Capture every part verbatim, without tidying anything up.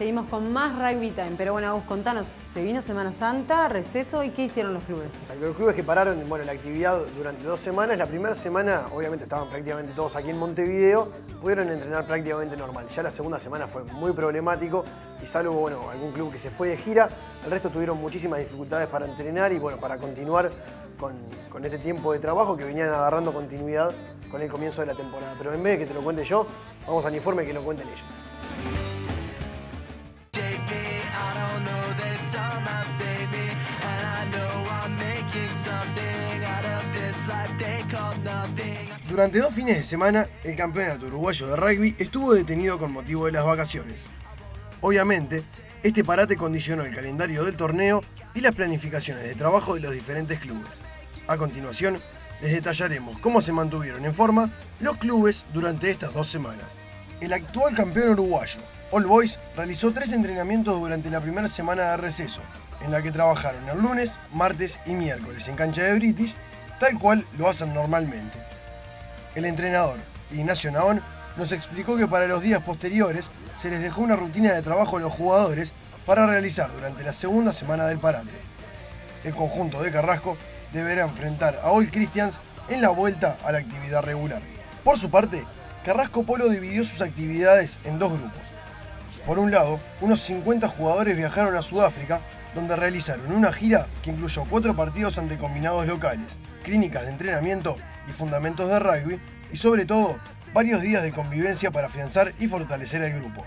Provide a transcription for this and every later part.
Seguimos con más Rugby Time, pero bueno, Agus, contanos, se vino Semana Santa, receso, ¿y qué hicieron los clubes? Exacto, los clubes que pararon bueno, la actividad durante dos semanas, la primera semana obviamente estaban prácticamente todos aquí en Montevideo, pudieron entrenar prácticamente normal. Ya la segunda semana fue muy problemático y salvo bueno, algún club que se fue de gira, el resto tuvieron muchísimas dificultades para entrenar y bueno, para continuar con, con este tiempo de trabajo que venían agarrando continuidad con el comienzo de la temporada. Pero en vez de que te lo cuente yo, vamos al informe que lo cuenten ellos. Durante dos fines de semana, el campeonato uruguayo de rugby estuvo detenido con motivo de las vacaciones. Obviamente, este parate condicionó el calendario del torneo y las planificaciones de trabajo de los diferentes clubes. A continuación, les detallaremos cómo se mantuvieron en forma los clubes durante estas dos semanas. El actual campeón uruguayo, All Boys, realizó tres entrenamientos durante la primera semana de receso, en la que trabajaron el lunes, martes y miércoles en cancha de British, tal cual lo hacen normalmente. El entrenador, Ignacio Naón, nos explicó que para los días posteriores se les dejó una rutina de trabajo a los jugadores para realizar durante la segunda semana del parate. El conjunto de Carrasco deberá enfrentar a All Christians en la vuelta a la actividad regular. Por su parte, Carrasco Polo dividió sus actividades en dos grupos. Por un lado, unos cincuenta jugadores viajaron a Sudáfrica, donde realizaron una gira que incluyó cuatro partidos ante combinados locales, clínicas de entrenamiento y fundamentos de rugby, y sobre todo, varios días de convivencia para afianzar y fortalecer el grupo.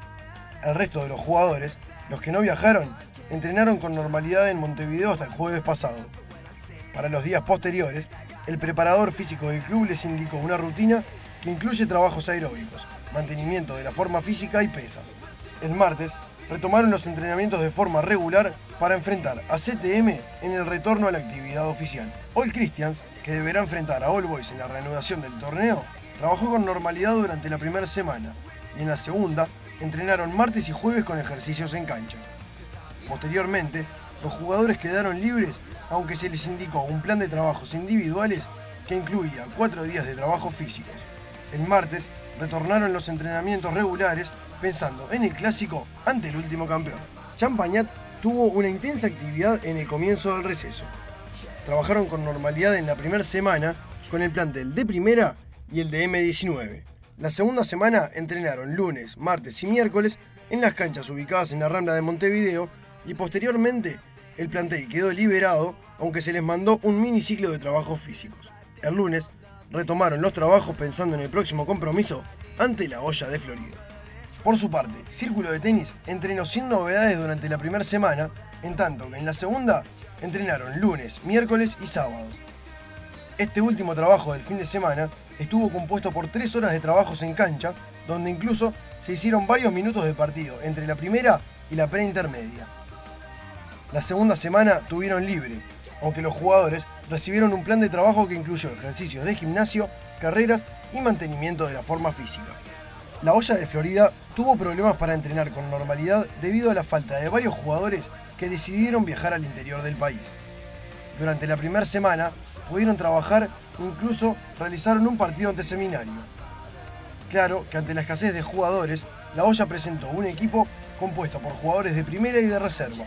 El resto de los jugadores, los que no viajaron, entrenaron con normalidad en Montevideo hasta el jueves pasado. Para los días posteriores, el preparador físico del club les indicó una rutina que incluye trabajos aeróbicos, mantenimiento de la forma física y pesas. El martes, retomaron los entrenamientos de forma regular para enfrentar a C T M en el retorno a la actividad oficial. All Christians, que deberá enfrentar a All Boys en la reanudación del torneo, trabajó con normalidad durante la primera semana y en la segunda entrenaron martes y jueves con ejercicios en cancha. Posteriormente, los jugadores quedaron libres, aunque se les indicó un plan de trabajos individuales que incluía cuatro días de trabajos físicos. El martes retornaron los entrenamientos regulares pensando en el clásico ante el último campeón. Champagnat tuvo una intensa actividad en el comienzo del receso. Trabajaron con normalidad en la primera semana con el plantel de primera y el de eme diecinueve. La segunda semana entrenaron lunes, martes y miércoles en las canchas ubicadas en la Rambla de Montevideo y posteriormente el plantel quedó liberado, aunque se les mandó un miniciclo de trabajos físicos. El lunes retomaron los trabajos pensando en el próximo compromiso ante la Hoya de Florida. Por su parte, Círculo de Tenis entrenó sin novedades durante la primera semana, en tanto que en la segunda entrenaron lunes, miércoles y sábado. Este último trabajo del fin de semana estuvo compuesto por tres horas de trabajos en cancha, donde incluso se hicieron varios minutos de partido entre la primera y la preintermedia. La segunda semana tuvieron libre, aunque los jugadores recibieron un plan de trabajo que incluyó ejercicios de gimnasio, carreras y mantenimiento de la forma física. La Hoya de Florida tuvo problemas para entrenar con normalidad debido a la falta de varios jugadores que decidieron viajar al interior del país. Durante la primera semana pudieron trabajar e incluso realizaron un partido ante Seminario. Claro que ante la escasez de jugadores, la Hoya presentó un equipo compuesto por jugadores de primera y de reserva.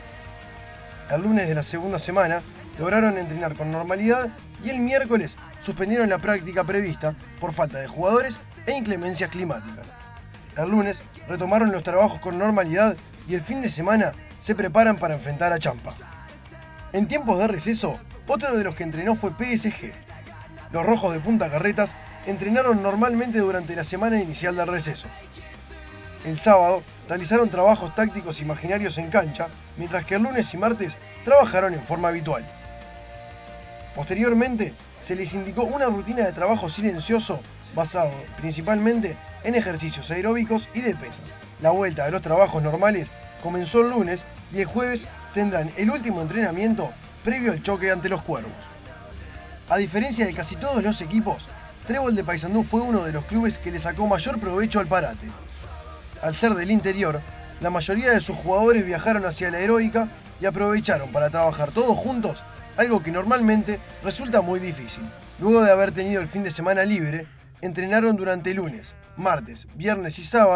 El lunes de la segunda semana lograron entrenar con normalidad y el miércoles suspendieron la práctica prevista por falta de jugadores e inclemencias climáticas. El lunes retomaron los trabajos con normalidad y el fin de semana se preparan para enfrentar a Champa. En tiempos de receso, otro de los que entrenó fue P S G. Los rojos de Punta Carretas entrenaron normalmente durante la semana inicial del receso. El sábado realizaron trabajos tácticos imaginarios en cancha, mientras que el lunes y martes trabajaron en forma habitual. Posteriormente, se les indicó una rutina de trabajo silencioso basado principalmente en ejercicios aeróbicos y de pesas. La vuelta de los trabajos normales comenzó el lunes y el jueves tendrán el último entrenamiento previo al choque ante los Cuervos. A diferencia de casi todos los equipos, Trébol de Paysandú fue uno de los clubes que le sacó mayor provecho al parate. Al ser del interior, la mayoría de sus jugadores viajaron hacia la Heroica y aprovecharon para trabajar todos juntos, algo que normalmente resulta muy difícil. Luego de haber tenido el fin de semana libre, entrenaron durante lunes, martes, viernes y sábado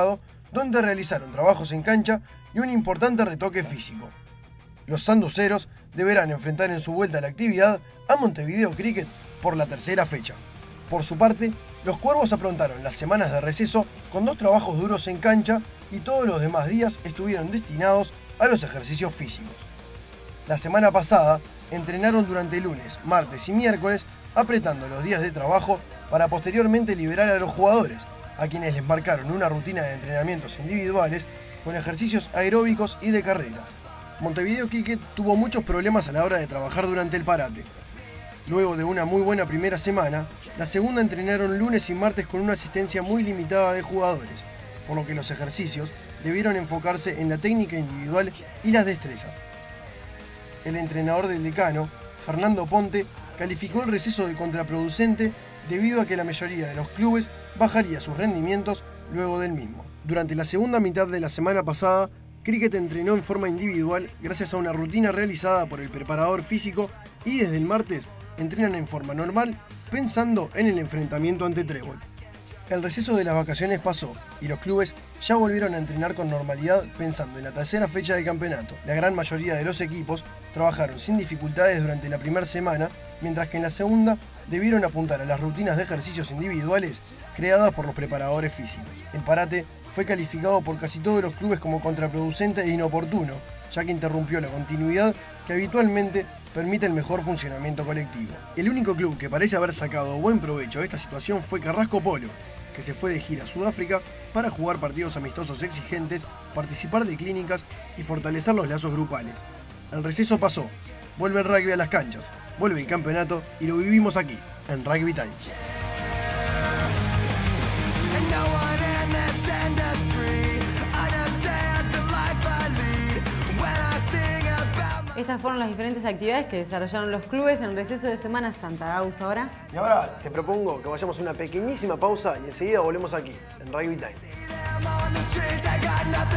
donde realizaron trabajos en cancha y un importante retoque físico. Los sanduceros deberán enfrentar en su vuelta a la actividad a Montevideo Cricket por la tercera fecha. Por su parte, los Cuervos aprontaron las semanas de receso con dos trabajos duros en cancha y todos los demás días estuvieron destinados a los ejercicios físicos. La semana pasada entrenaron durante lunes, martes y miércoles, apretando los días de trabajo para posteriormente liberar a los jugadores, a quienes les marcaron una rutina de entrenamientos individuales con ejercicios aeróbicos y de carreras. Montevideo Cricket tuvo muchos problemas a la hora de trabajar durante el parate. Luego de una muy buena primera semana, la segunda entrenaron lunes y martes con una asistencia muy limitada de jugadores, por lo que los ejercicios debieron enfocarse en la técnica individual y las destrezas. El entrenador del decano, Fernando Ponte, calificó el receso de contraproducente debido a que la mayoría de los clubes bajaría sus rendimientos luego del mismo. Durante la segunda mitad de la semana pasada, Cricket entrenó en forma individual gracias a una rutina realizada por el preparador físico y desde el martes entrenan en forma normal pensando en el enfrentamiento ante Trébol. El receso de las vacaciones pasó y los clubes ya volvieron a entrenar con normalidad pensando en la tercera fecha del campeonato. La gran mayoría de los equipos trabajaron sin dificultades durante la primera semana, mientras que en la segunda debieron apuntar a las rutinas de ejercicios individuales creadas por los preparadores físicos. El parate fue calificado por casi todos los clubes como contraproducente e inoportuno, ya que interrumpió la continuidad que habitualmente permite el mejor funcionamiento colectivo. El único club que parece haber sacado buen provecho de esta situación fue Carrasco Polo, que se fue de gira a Sudáfrica para jugar partidos amistosos exigentes, participar de clínicas y fortalecer los lazos grupales. El receso pasó, vuelve el rugby a las canchas, vuelve el campeonato y lo vivimos aquí, en Rugby Time. Estas fueron las diferentes actividades que desarrollaron los clubes en receso de Semana Santa. Agus, ahora. Y ahora te propongo que vayamos a una pequeñísima pausa y enseguida volvemos aquí, en Rugby Time.